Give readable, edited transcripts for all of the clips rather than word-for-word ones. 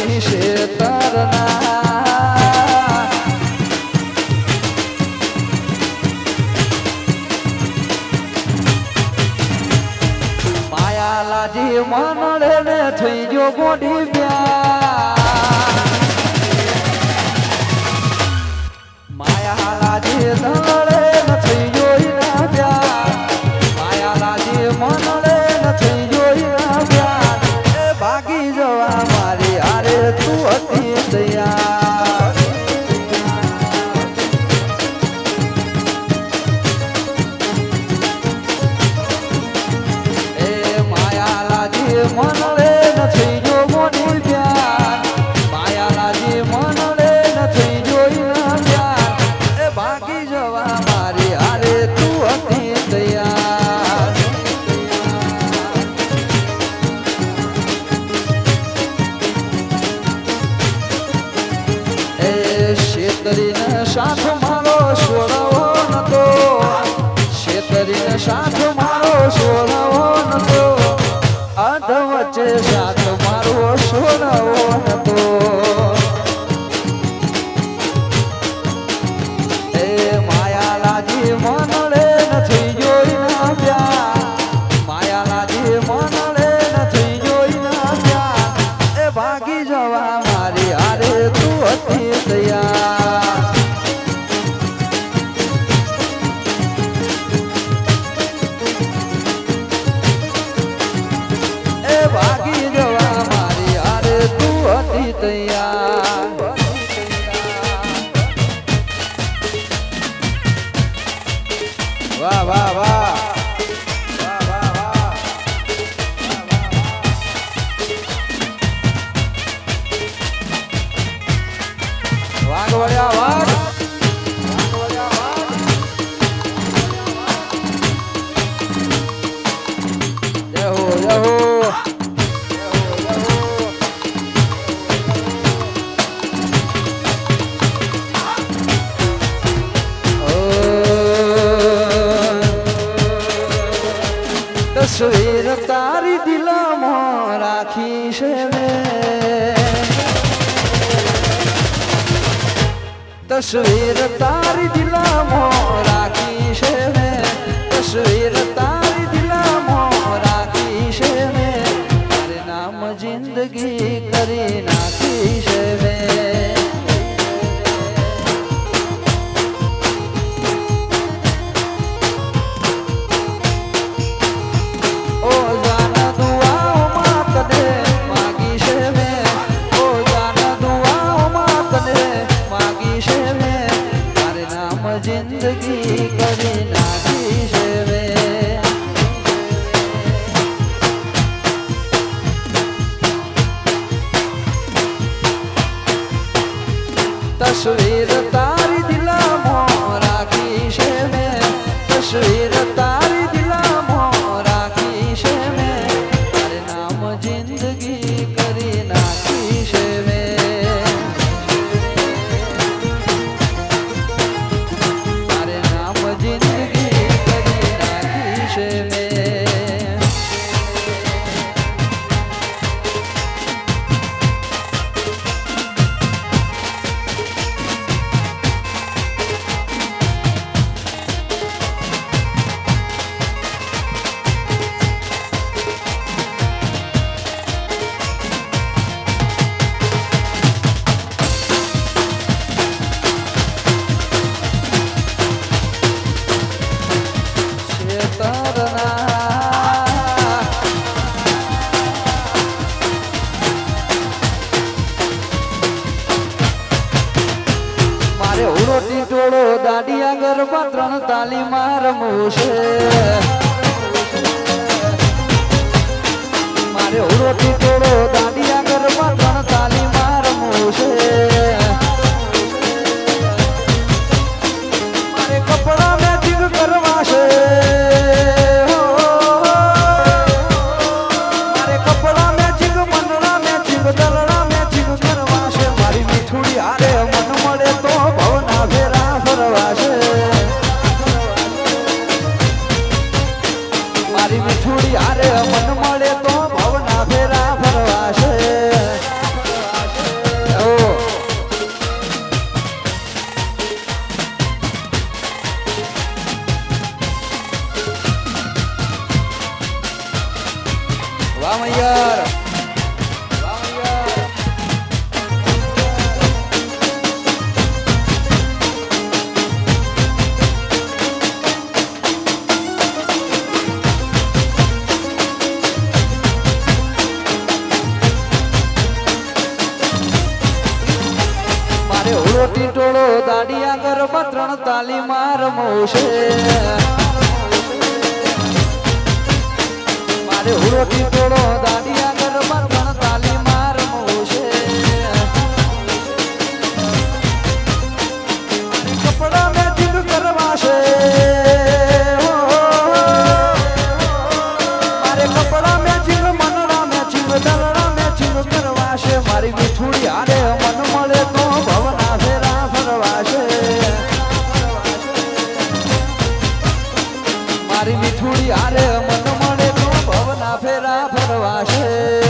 પછી શેતરના માયા લાજી મનડે ને થઈ ગયો ગોડી પ્યા માયા લાજી નડે ન થઈ ગયો ઈના પ્યા માયા લાજી મનડે ન થઈ ગયો ઈના પ્યા એ ભાગી જવા મારી આરે તું હતી તૈયાર એ માયા લાજી મનડે ન થઈ ગયો ગોડી પ્યા માયા લાજી મનડે ન થઈ ગયો ઈના પ્યા એ ભાગી જવા મારી આરે તું હતી તૈયાર એ શેતરીને સાથ મારો છોડવો નતો શેતરીને સાથ મારો છોડવો નતો અધ વચ્ચે સાથ મારો છોડવો નતો એ માયા લાજી મનડે નથી જોઈ ના પ્યા માયા લાજી મનડે નથી જોઈ ના પ્યા એ ભાગી જવા મારી આરે તું હતી તૈયાર એ ભાગી જવા મારી આરે તું હતી તૈયાર વાહ વાહ વાહ વાહ વાહ વાહ વાઘ વળ્યા વાઘ જય હો જય હો તસવીર તારી દિલમાં રાખી છે મેં તસવીર તારી દિલમાં રાખી છે મેં તસવીર તારી દિલમાં રાખી છે મેં તારે નામ જિંદગી કરી નાખી છે મેં જિંદગી કરી નાખી છે વે તસવીર તારી દિલમાં રાખી છે મેં તસવીર તારી દિલમાં રાખી છે મેં તારે નામ જિંદગી કરી નાખી છે મેં રોટી ટોળો દાડિયા ગરબા ત્રણ તાલી મારમું છે મારે રોટી ટોળો દાડિયા ગરબા ત્રણ તાલી મારમું છે મારે કપડા મેચિંગ કરવા છે મારે કપડા મેચિંગ મંડળા મેચિંગ દલડા મેચિંગ કરવા છે મારી મીઠુડી હારે મન મળે તો ભવના ફેરા ફરવા છે મારી મીઠુડી હારે મન મળે તો ભવના ફેરા ફરવા છે વામૈયર ટીટોળો દાડિયા ગરબા 3 તાલી માર મોશે મારે હુરો ટીટોળો દાડિયા ગરબા 3 તાલી માર મોશે કપડા મેચિંગ કરવાશે મારે કપડા મેચિંગ મનડા મેચિંગ દલડા મેચિંગ કરવાશે મારી મીઠુડી આરે મન મળે તો ભવના ફેરા ફરવાશે મારી મીઠુડી આરે મન મળે તો ભવના ફેરા ફરવાશે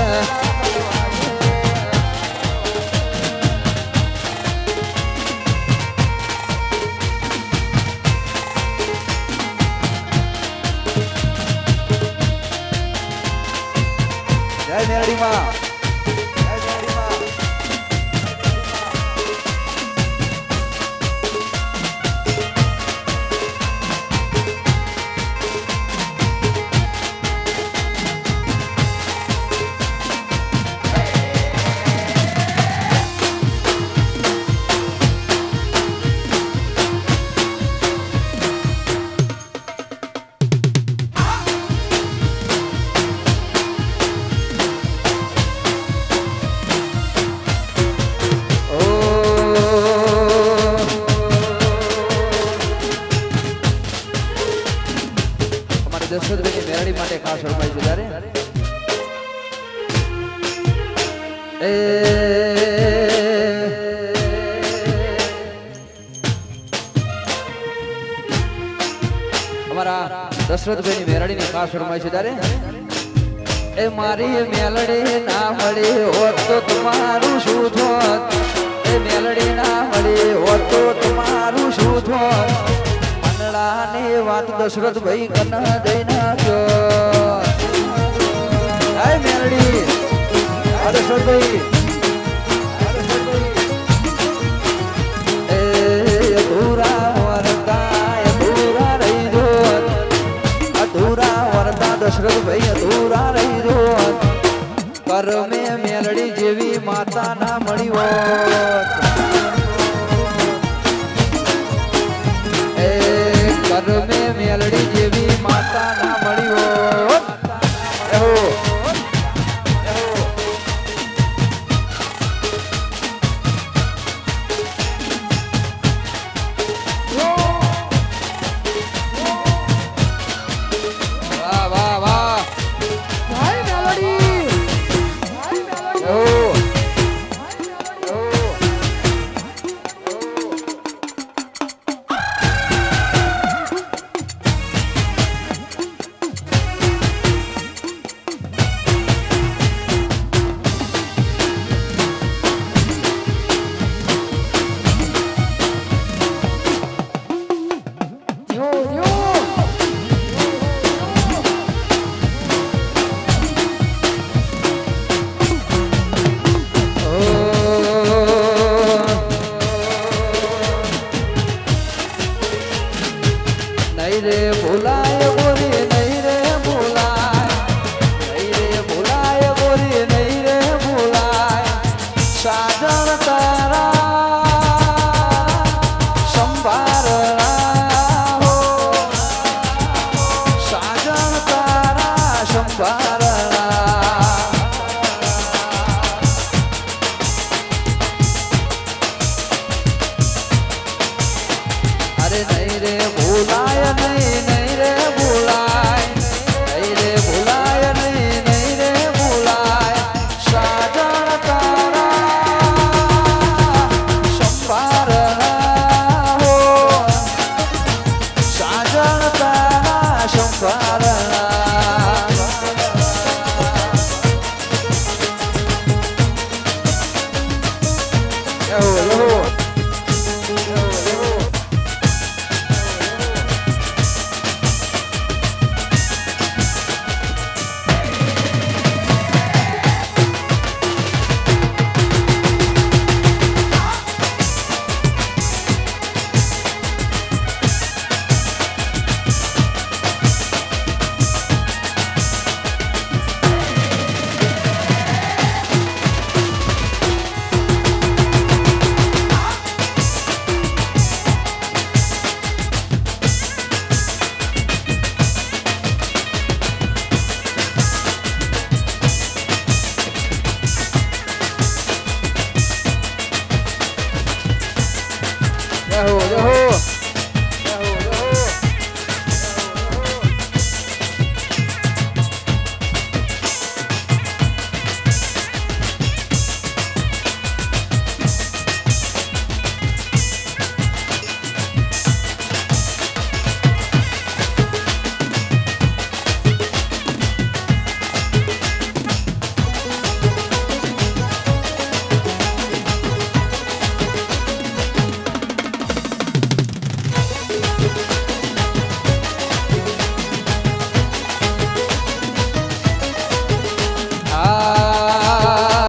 જય મેરડી માં દશરથભાઈની મેરડી માટે ખાસ ફરમાઈ છે ત્યારે અમારા દશરથભાઈની મેરડીની ખાસ ફરમાઈ છે ત્યારે એ મારી મેલડી ના મળી હોત તો તમારું શું થોત એ મેલડી ના મળી હોત તો તમારું શું થોત ની વાત દશરથભાઈ કન દઈ નાખ્યો હાય મેરડી દશરથભાઈ અધૂરા વરતા દશરથભાઈ અધૂરા રહી દો કરમે મેલડી જેવી માતા ના મળી હોત કરમે મેલડી જેવી માતા ના મળી હોત વાહ વાહ વાહ હાય મેલડી નહીં રે ભૂલાય ગોરી નહીં રે ભૂલાય નહીં રે ભૂલાય ગોરી નહીં રે ભૂલાય સાજણ તારા સંભારણા હો સાજણ તારા સંભારણા અરે નહીં રે ભૂલાય નહીં નહીં રે ભૂલાય નહીં રે ભૂલાય નહીં નહીં રે ભૂલાય સાજણ તારા સંભારણા હો સાજણ તારા સંભારણા